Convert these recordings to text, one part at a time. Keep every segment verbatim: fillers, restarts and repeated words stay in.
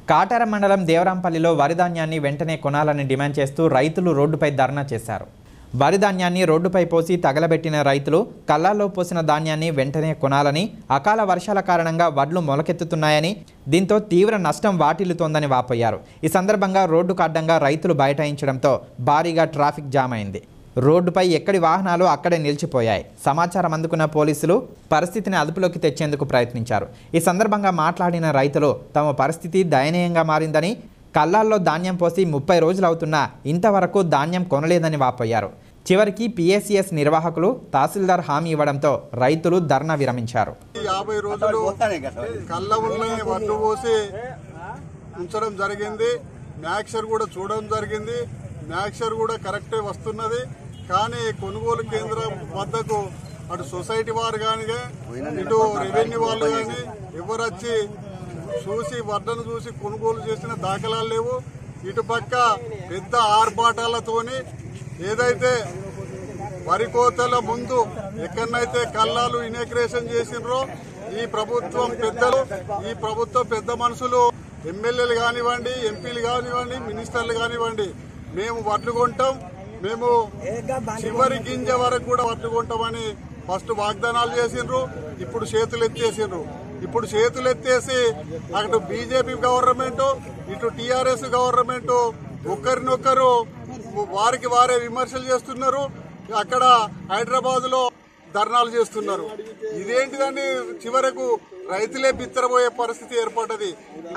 కాటర మండలం దేవరాంపల్లిలో వరి ధాన్యాన్ని వెంటనే కొనాలని డిమాండ్ చేస్తూ రైతులు రోడ్డుపై ధర్నా చేశారు. వరి ధాన్యాన్ని రోడ్డుపై పోసి తగలబెట్టిన రైతులు కళ్ళాల్లో పోసిన ధాన్యాన్ని వెంటనే కొనాలని, అకాల వర్షాల కారణంగా వడ్లు మొలకెత్తుతున్నాయని, దీంతో తీవ్ర నష్టం వాటిల్లుతోందని వాపోయారు. ఈ సందర్భంగా రోడ్డుకు అడ్డంగా రైతులు బైఠాయించడంతో భారీగా ట్రాఫిక్ జామ్ అయింది. రోడ్డుపై ఎక్కడి వాహనాలు అక్కడే నిలిచిపోయాయి. సమాచారం అందుకున్న పోలీసులు పరిస్థితిని అదుపులోకి తెచ్చేందుకు ప్రయత్నించారు. ఈ సందర్భంగా మాట్లాడిన రైతులు తమ పరిస్థితి దయనీయంగా మారిందని, కళ్ళాల్లో ధాన్యం పోసి ముప్పై రోజులు అవుతున్నా ఇంతవరకు ధాన్యం కొనలేదని వాపోయారు. చివరికి పిఎస్సిఎస్ నిర్వాహకులు తహసీల్దార్ హామీ ఇవ్వడంతో రైతులు ధర్నా విరమించారు. యాభై రోజులు కళ్ళ వడ్లు పోసి ఉంచడం జరిగింది. మ్యాక్సర్ కూడా చూడడం జరిగింది. మ్యాక్సర్ కూడా కరెక్టే వస్తున్నది. కానీ కొనుగోలు కేంద్రం వద్దకు అటు సొసైటీ వారు కానీ ఇటు రెవెన్యూ వాళ్ళు కానీ ఎవరు వచ్చి చూసి వడ్లను చూసి కొనుగోలు చేసిన దాఖలాలు లేవు. ఇటుపక్క పెద్ద ఆర్భాటాలతోని ఏదైతే వరి కోతల ముందు ఎక్కడనైతే కళ్ళాలు ఇనాగ్రేషన్ చేసినరో ఈ ప్రభుత్వం పెద్దలు ఈ ప్రభుత్వ పెద్ద మనుషులు ఎమ్మెల్యేలు కానివ్వండి, ఎంపీలు కానివ్వండి, మినిస్టర్లు కానివ్వండి, మేము వడ్లు కొంటాం, మేము చివరి గింజ వరకు కూడా వడ్లు కొంటామని ఫస్ట్ వాగ్దానాలు చేసిండ్రు. ఇప్పుడు చేతులు ఎత్తేసిండ్రు. ఇప్పుడు చేతులు ఎత్తేసి అటు బీజేపీ గవర్నమెంట్ ఇటు టీఆర్ఎస్ గవర్నమెంట్ ఒకరినొకరు వారికి వారే విమర్శలు చేస్తున్నారు. అక్కడ హైదరాబాద్ లో ధర్నాలు చేస్తున్నారు. ఇదేంటిదని చివరకు రైతులే బిత్తరబోయే పరిస్థితి ఏర్పడ్డది.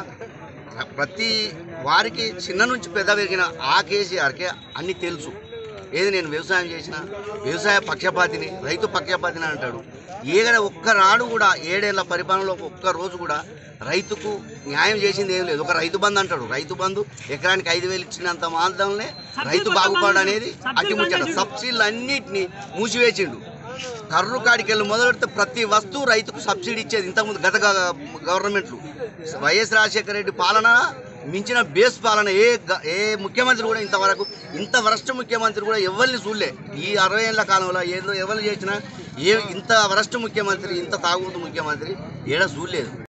ప్రతి వారికి చిన్న నుంచి పెద్ద పెరిగిన ఆ కేసీఆర్కే అన్ని తెలుసు. ఏది నేను వ్యవసాయం చేసిన వ్యవసాయ పక్షపాతిని, రైతు పక్షపాతిని అంటాడు. ఏడ ఒక్క రాడు కూడా ఏడేళ్ల పరిపాలనలో ఒక్క రోజు కూడా రైతుకు న్యాయం చేసింది ఏం లేదు. ఒక రైతు బంధు అంటాడు. రైతు బంధు ఎకరానికి ఐదు వేలు ఇచ్చినంత మాత్రమే రైతు బాగుపడు అనేది అట్టిముచ్చట. సబ్సిడీలు అన్నింటినీ మూసివేసిండు. కర్రు కాడికెళ్ళి మొదలెడితే ప్రతి వస్తువు రైతుకు సబ్సిడీ ఇచ్చేది. ఇంతకుముందు గత గవర్నమెంట్లు వైఎస్ రాజశేఖర రెడ్డి పాలన మించిన బేస్ పాలన ఏ ఏ ముఖ్యమంత్రి కూడా ఇంతవరకు ఇంత వరస్ట్ ముఖ్యమంత్రి కూడా ఎవరిని చూడలే. ఈ అరవై ఏళ్ల కాలంలో ఏదో ఎవరు చేసినా ఏ ఇంత వరస్ట్ ముఖ్యమంత్రి, ఇంత తాగుతూ ముఖ్యమంత్రి ఏడా చూడలేదు.